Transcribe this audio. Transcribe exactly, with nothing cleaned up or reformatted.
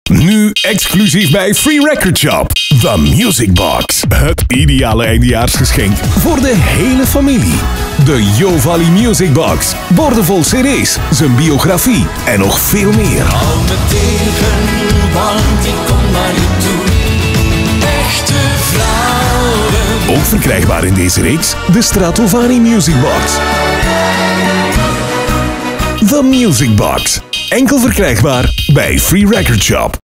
Nu exclusief bij Free Record Shop. The Music Box. Het ideale eindejaarsgeschenk voor de hele familie. De Jovally Music Box. Boordevol cd's, zijn biografie en nog veel meer. Hou me tegen, want ik kom naar je toe. Echte vrouwen. Ook verkrijgbaar in deze reeks de Stratovari Music Box. The Music Box. Enkel verkrijgbaar bij Free Record Shop.